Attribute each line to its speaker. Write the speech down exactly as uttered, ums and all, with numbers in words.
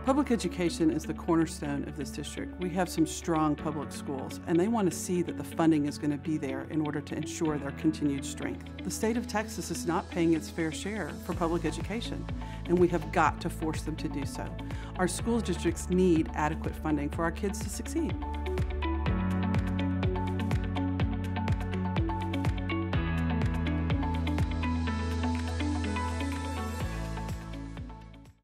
Speaker 1: Public education is the cornerstone of this district. We have some strong public schools, and they want to see that the funding is going to be there in order to ensure their continued strength. The state of Texas is not paying its fair share for public education, and we have got to force them to do so. Our school districts need adequate funding for our kids to succeed.